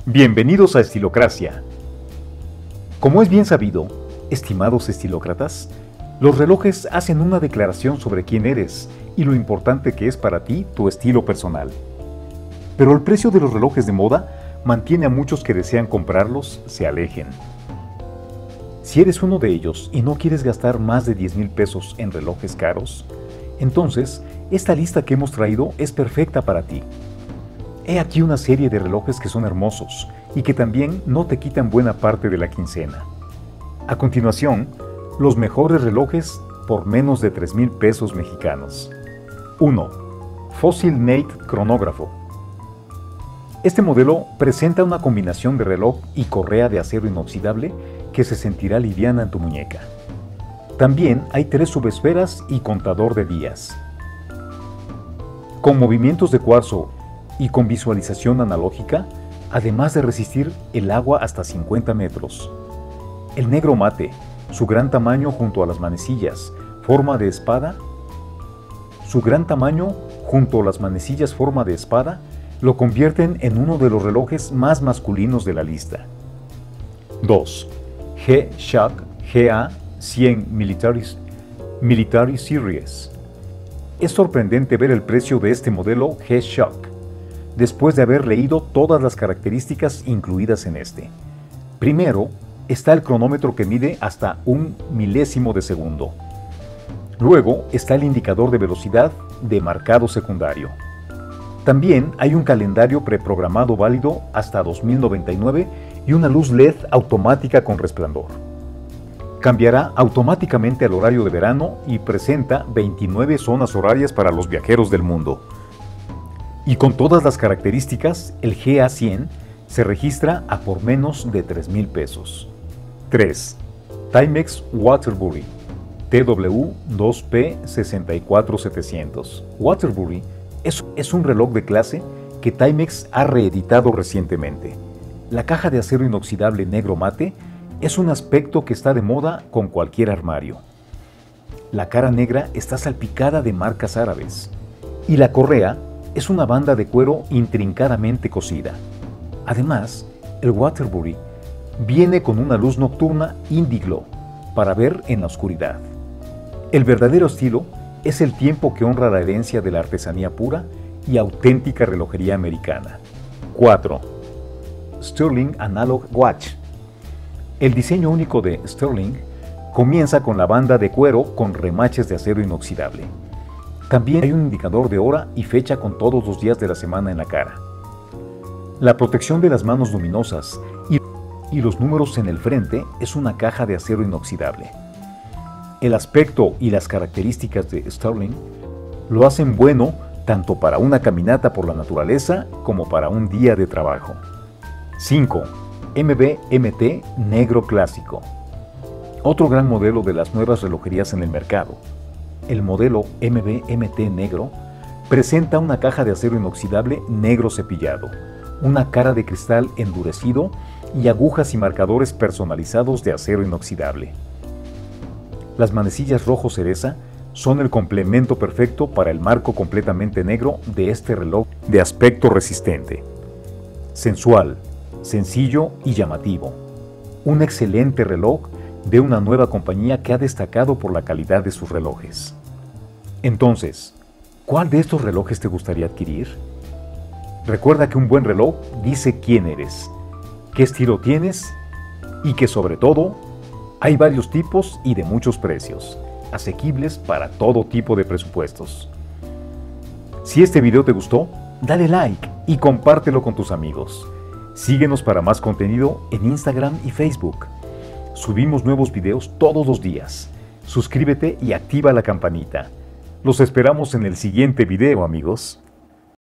Bienvenidos a Estilocracia. Como es bien sabido, estimados estilócratas, los relojes hacen una declaración sobre quién eres y lo importante que es para ti tu estilo personal. Pero el precio de los relojes de moda mantiene a muchos que desean comprarlos se alejen. Si eres uno de ellos y no quieres gastar más de 10,000 pesos en relojes caros, entonces esta lista que hemos traído es perfecta para ti. He aquí una serie de relojes que son hermosos y que también no te quitan buena parte de la quincena. A continuación, los mejores relojes por menos de 3,000 pesos mexicanos. 1. Fossil Mate Cronógrafo. Este modelo presenta una combinación de reloj y correa de acero inoxidable que se sentirá liviana en tu muñeca. También hay 3 subesferas y contador de días. Con movimientos de cuarzo y con visualización analógica, además de resistir el agua hasta 50 metros. El negro mate, su gran tamaño junto a las manecillas, forma de espada, lo convierten en uno de los relojes más masculinos de la lista. 2. G-Shock GA100 Military Series. Es sorprendente ver el precio de este modelo G-Shock, después de haber leído todas las características incluidas en este. Primero, está el cronómetro que mide hasta 1 milésimo de segundo. Luego está el indicador de velocidad de marcado secundario. También hay un calendario preprogramado válido hasta 2099 y una luz LED automática con resplandor. Cambiará automáticamente al horario de verano y presenta 29 zonas horarias para los viajeros del mundo. Y con todas las características, el GA100 se registra a por menos de 3,000 pesos. 3. Timex Waterbury TW2P64700. Waterbury es un reloj de clase que Timex ha reeditado recientemente. La caja de acero inoxidable negro mate es un aspecto que está de moda con cualquier armario. La cara negra está salpicada de marcas árabes y la correa es una banda de cuero intrincadamente cosida. Además, el Waterbury viene con una luz nocturna Indiglo para ver en la oscuridad. El verdadero estilo es el tiempo que honra la herencia de la artesanía pura y auténtica relojería americana. 4. Sterling Analog Watch. El diseño único de Sterling comienza con la banda de cuero con remaches de acero inoxidable. También hay un indicador de hora y fecha con todos los días de la semana en la cara. La protección de las manos luminosas y los números en el frente es una caja de acero inoxidable. El aspecto y las características de Sterling lo hacen bueno tanto para una caminata por la naturaleza como para un día de trabajo. 5. MB-MT Negro Clásico. Otro gran modelo de las nuevas relojerías en el mercado. El modelo MB-MT Negro presenta una caja de acero inoxidable negro cepillado, una cara de cristal endurecido y agujas y marcadores personalizados de acero inoxidable. Las manecillas rojo cereza son el complemento perfecto para el marco completamente negro de este reloj de aspecto resistente. Sensual, sencillo y llamativo. Un excelente reloj de una nueva compañía que ha destacado por la calidad de sus relojes. Entonces, ¿cuál de estos relojes te gustaría adquirir? Recuerda que un buen reloj dice quién eres, qué estilo tienes y que sobre todo hay varios tipos y de muchos precios, asequibles para todo tipo de presupuestos. Si este video te gustó, dale like y compártelo con tus amigos. Síguenos para más contenido en Instagram y Facebook. Subimos nuevos videos todos los días. Suscríbete y activa la campanita. Los esperamos en el siguiente video, amigos.